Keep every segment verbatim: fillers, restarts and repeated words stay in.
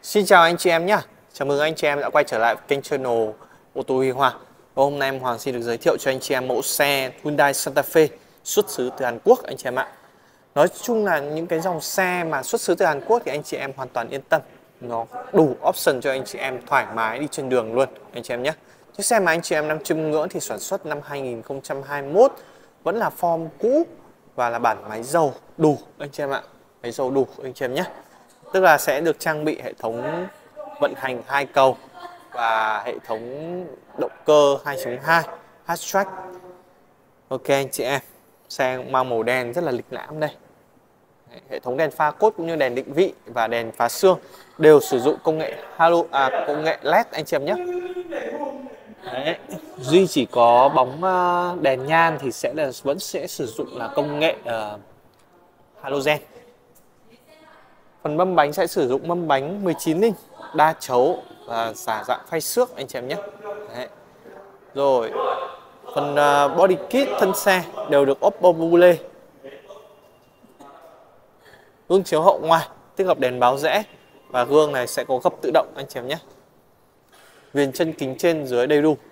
Xin chào anh chị em nhé. Chào mừng anh chị em đã quay trở lại kênh channel ô tô Huy Hoàng. Và hôm nay em Hoàng xin được giới thiệu cho anh chị em mẫu xe Hyundai Santa Fe xuất xứ từ Hàn Quốc anh chị em ạ. Nói chung là những cái dòng xe mà xuất xứ từ Hàn Quốc thì anh chị em hoàn toàn yên tâm. Nó đủ option cho anh chị em thoải mái đi trên đường luôn anh chị em nhé. Chiếc xe mà anh chị em đang chiêm ngưỡng thì sản xuất năm hai nghìn không trăm hai mươi mốt, vẫn là form cũ và là bản máy dầu đủ anh chị em ạ. Máy dầu đủ anh chị em nhé. Tức là sẽ được trang bị hệ thống vận hành hai cầu và hệ thống động cơ hai chấm hai Hatchback. Ok anh chị em, xe mang màu đen rất là lịch lãm đây. Hệ thống đèn pha cốt cũng như đèn định vị và đèn phá xương đều sử dụng công nghệ halo à, công nghệ led anh chị em nhé. Đấy. Duy chỉ có bóng đèn nhan thì sẽ là vẫn sẽ sử dụng là công nghệ uh, halogen. Phần mâm bánh sẽ sử dụng mâm bánh mười chín inch đa chấu và giả dạng phay xước anh chị em nhé. Đấy. Rồi phần uh, body kit thân xe đều được Oppo Bule. Gương chiếu hậu ngoài tích hợp đèn báo rẽ và gương này sẽ có gập tự động anh chị em nhé. Viền chân kính trên dưới đầy đủ.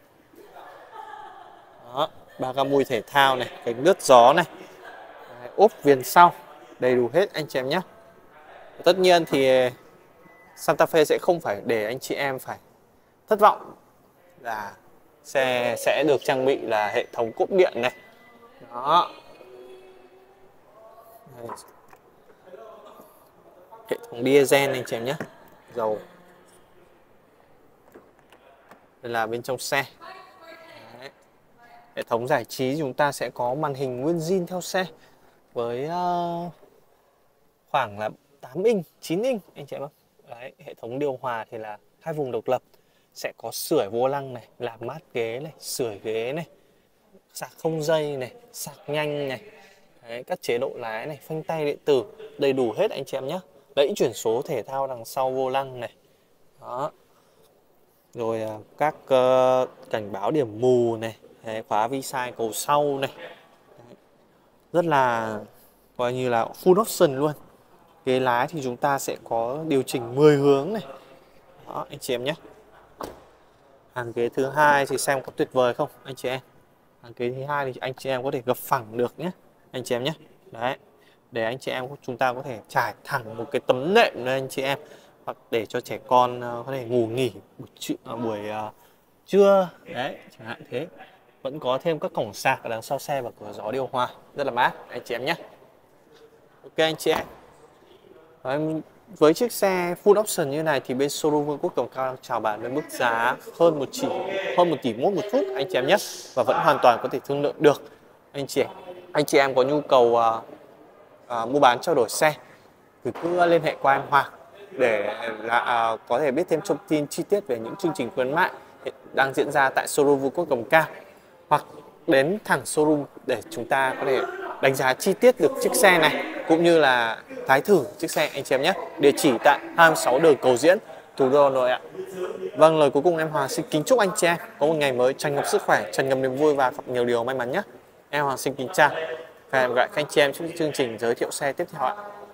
Đó, ba ga mui thể thao này, kính lướt gió này, ốp viền sau đầy đủ hết anh chị em nhé. Tất nhiên thì Santa Fe sẽ không phải để anh chị em phải thất vọng là xe sẽ được trang bị là hệ thống cốp điện này. Đó. Đây. Hệ thống diesel anh chị em nhé. Dầu. Đây là bên trong xe. Đấy. Hệ thống giải trí chúng ta sẽ có màn hình nguyên zin theo xe với uh, khoảng là tám inch, chín inch anh chị em. Đấy, hệ thống điều hòa thì là hai vùng độc lập, sẽ có sưởi vô lăng này, làm mát ghế này, sưởi ghế này, sạc không dây này, sạc nhanh này. Đấy, các chế độ lái này, phanh tay điện tử đầy đủ hết anh chị em nhé. Đẫy chuyển số thể thao đằng sau vô lăng này. Đó. Rồi các uh, cảnh báo điểm mù này, đấy, khóa vi sai cầu sau này. Đấy. Rất là coi như là full option luôn. Ghế lái thì chúng ta sẽ có điều chỉnh mười hướng này. Đó anh chị em nhé. Hàng ghế thứ hai thì xem có tuyệt vời không anh chị em. Hàng ghế thứ hai thì anh chị em có thể gập phẳng được nhé anh chị em nhé. Đấy, để anh chị em chúng ta có thể trải thẳng một cái tấm nệm lên anh chị em, hoặc để cho trẻ con có thể ngủ nghỉ buổi, buổi uh, trưa đấy chẳng hạn thế. Vẫn có thêm các cổng sạc ở đằng sau xe và cửa gió điều hòa rất là mát anh chị em nhé. Ok anh chị em. Đấy, với chiếc xe full option như này thì bên showroom Vương Quốc Đồng Cao chào bán với mức giá hơn một tỷ hơn một tỷ mốt một chút anh chị em nhé, và vẫn hoàn toàn có thể thương lượng được anh chị em. Anh chị em có nhu cầu uh, uh, mua bán trao đổi xe thì cứ liên hệ qua em Hoàng để là, uh, có thể biết thêm thông tin chi tiết về những chương trình khuyến mại đang diễn ra tại showroom Vương Quốc Đồng Cao, hoặc đến thẳng showroom để chúng ta có thể đánh giá chi tiết được chiếc xe này cũng như là lái thử chiếc xe anh chị em nhé. Địa chỉ tại hai mươi sáu đường Cầu Diễn, thủ đô Hà Nội ạ. Vâng, lời cuối cùng em Hoàng xin kính chúc anh chị em có một ngày mới tràn ngập sức khỏe, tràn ngập niềm vui và gặp nhiều điều may mắn nhé. Em Hoàng xin kính chào và hẹn gặp lại các anh chị em trong chương trình giới thiệu xe tiếp theo ạ.